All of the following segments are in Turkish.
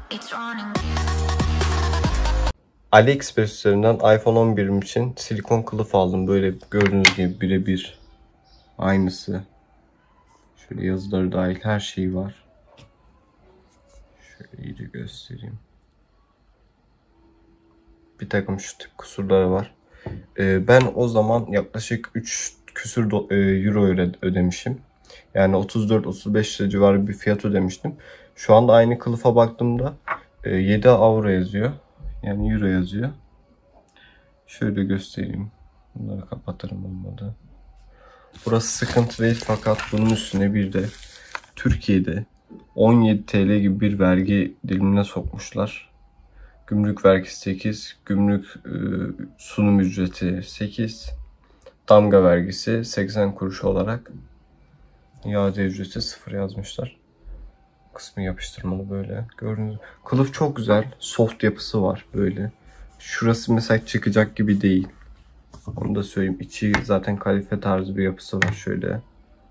AliExpress üzerinden iPhone 11'im için silikon kılıf aldım. Böyle gördüğünüz gibi birebir aynısı. Şöyle yazıları dahil her şey var. Şöyle iyice göstereyim. Bir takım şu tip kusurları var. Ben o zaman yaklaşık 3 küsür euro ödemişim. Yani 34-35 lira civarı bir fiyat ödemiştim. Şu anda aynı kılıfa baktığımda 7 avro yazıyor. Yani euro yazıyor. Şöyle göstereyim. Bunları kapatırım olmadı. Burası sıkıntı değil fakat bunun üstüne bir de Türkiye'de 17 TL gibi bir vergi dilimine sokmuşlar. Gümrük vergisi 8, gümrük sunum ücreti 8, damga vergisi 80 kuruş olarak iade ücreti 0 yazmışlar. Kısmı yapıştırmalı böyle. Gördüğünüz gibi. Kılıf çok güzel. Soft yapısı var böyle. Şurası mesela çıkacak gibi değil. Onu da söyleyeyim. İçi zaten kalife tarzı bir yapısı var şöyle.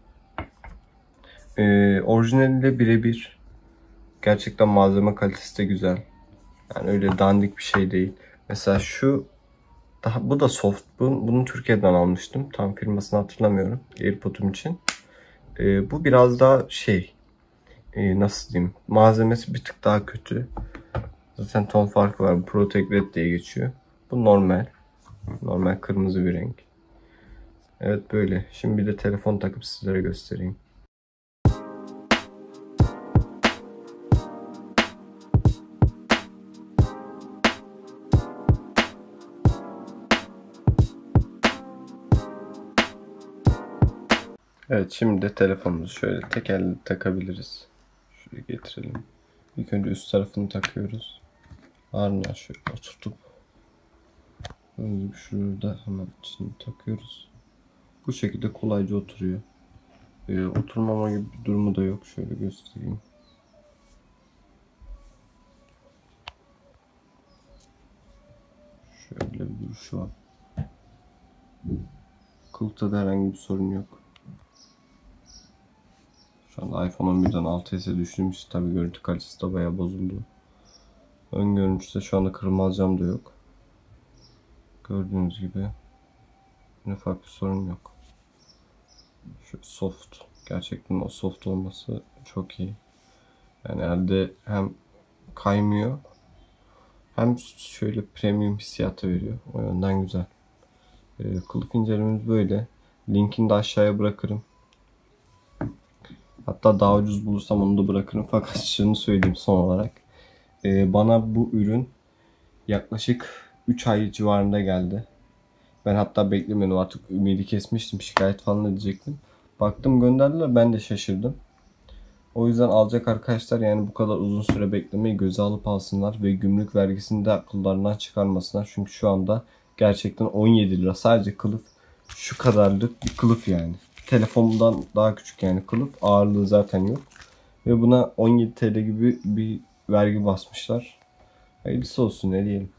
Orijinaliyle birebir. Gerçekten malzeme kalitesi de güzel. Yani öyle dandik bir şey değil. Mesela bu da soft. Bunu Türkiye'den almıştım. Tam firmasını hatırlamıyorum. AirPod'um için. Bu biraz daha nasıl diyeyim? Malzemesi bir tık daha kötü. Zaten ton farkı var. Bu Protect Red diye geçiyor. Bu normal. Normal kırmızı bir renk. Evet böyle. Şimdi bir de telefon takıp sizlere göstereyim. Evet şimdi de telefonumuzu şöyle tek elle takabiliriz. Şöyle getirelim. İlk önce üst tarafını takıyoruz. Ardından şöyle oturtup şurada hemen içini takıyoruz. Bu şekilde kolayca oturuyor. Oturmama gibi bir durumu da yok. Şöyle göstereyim. Şöyle bir duruşu var. Kılıfta da herhangi bir sorun yok. Şu anda iPhone 11'den 6s'e düştüğüm için tabi görüntü kalitesi de bayağı bozuldu. Ön görüntüsü şu anda kırılmaz cam da yok. Gördüğünüz gibi ufak bir sorun yok. Şu soft. Gerçekten o soft olması çok iyi. Yani elde hem kaymıyor hem şöyle premium hissiyatı veriyor. O yönden güzel. Kılıf incelememiz böyle. Linkini de aşağıya bırakırım. Hatta daha ucuz bulursam onu da bırakırım. Fakat şunu söyleyeyim son olarak. Bana bu ürün yaklaşık 3 ay civarında geldi. Ben hatta beklemiyordum, artık ümidi kesmiştim, şikayet falan edecektim. Baktım gönderdiler, ben de şaşırdım. O yüzden alacak arkadaşlar yani bu kadar uzun süre beklemeyi göze alıp alsınlar ve gümrük vergisini de akıllarından çıkarmasınlar. Çünkü şu anda gerçekten 17 lira sadece kılıf, şu kadarlık bir kılıf yani. Telefonumdan daha küçük yani kılıf, ağırlığı zaten yok. Ve buna 17 TL gibi bir vergi basmışlar. Hayırlısı olsun ne diyelim.